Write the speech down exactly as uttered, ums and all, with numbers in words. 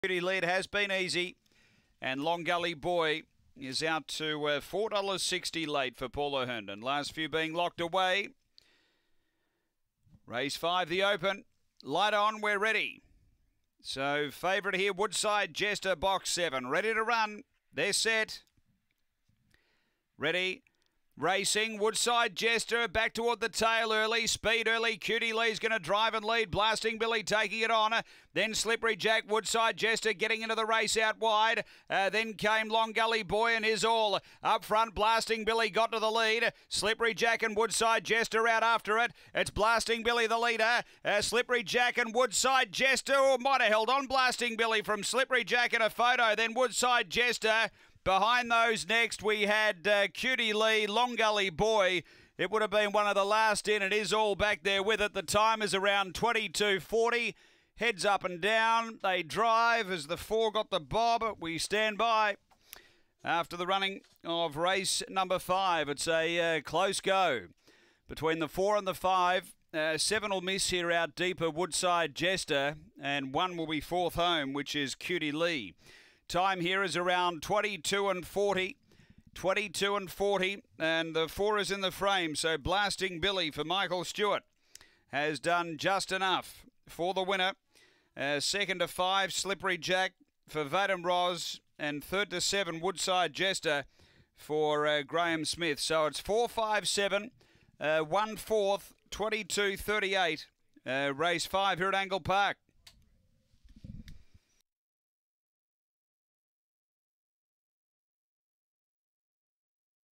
Beauty lead has been easy, and Long Gully Boy is out to uh, four dollars sixty late for Paula Herndon. Last few being locked away. Race five, the Open. Light on, we're ready. So favourite here, Woodside Jester, box seven. Ready to run. They're set. Ready. Racing, Woodside Jester back toward the tail early. Speed early. Cutie Lee's going to drive and lead. Blasting Billy taking it on. Then Slippery Jack, Woodside Jester getting into the race out wide. Uh, then came Long Gully Boy and his all. Up front, Blasting Billy got to the lead. Slippery Jack and Woodside Jester out after it. It's Blasting Billy the leader. Uh, Slippery Jack and Woodside Jester. Oh, might have held on Blasting Billy from Slippery Jack in a photo. Then Woodside Jester. Behind those next, we had uh, Cutie Lee, Long Gully Boy. It would have been one of the last in. It is all back there with it. The time is around twenty-two forty. Heads up and down. They drive as the four got the bob. We stand by after the running of race number five. It's a uh, close go between the four and the five. Uh, seven will miss here out deeper, Woodside Jester, and one will be fourth home, which is Cutie Lee. Time here is around twenty-two and forty. twenty-two and forty, and the four is in the frame. So Blasting Billy for Michael Stewart has done just enough for the winner. Uh, second to five, Slippery Jack for Vadim Ros, and third to seven, Woodside Jester for uh, Graham Smith. So it's four, five, seven, uh, one fourth, twenty-two thirty-eight. Uh, race five here at Angle Park.